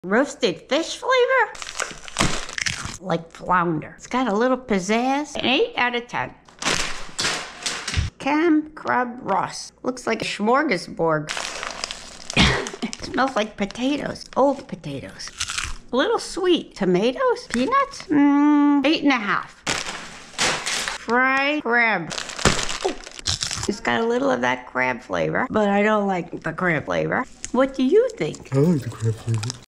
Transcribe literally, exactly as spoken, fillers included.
Roasted fish flavor? Like flounder. It's got a little pizzazz. An eight out of ten. Cam crab Ross. Looks like a smorgasbord. It smells like potatoes. Old potatoes. A little sweet. Tomatoes? Peanuts? Mmm, eight and a half. Fried crab. Oh. It's got a little of that crab flavor, but I don't like the crab flavor. What do you think? I like the crab flavor.